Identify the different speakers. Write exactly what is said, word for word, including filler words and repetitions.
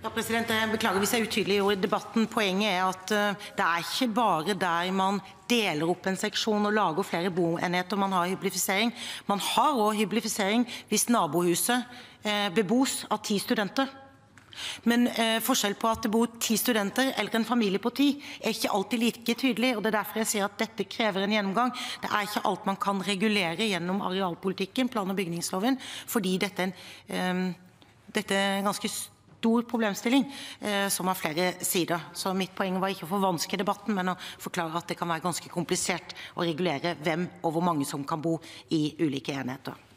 Speaker 1: Ja, president, jeg beklager hvis jeg er utydelig i debatten. Poenget er at uh, det er ikke bare der man deler opp en seksjon og lager flere boenheter man har hyblifisering. Man har også hyblifisering hvis nabohuset uh, bebos av ti studenter. Men uh, forskjell på at det bor ti studenter eller en familie på ti er ikke alltid like tydelig, og det er derfor jeg sier at dette krever en gjennomgang. Det er ikke alt man kan regulere gjennom arealpolitikken, plan- og bygningsloven, fordi dette er en, um, dette er en ganske stor stor problemstilling eh, som har flere sider. Så mitt poeng var ikke å forvanske debatten, men å forklare at det kan være ganske komplisert å regulere hvem og hvor mange som kan bo i ulike enheter.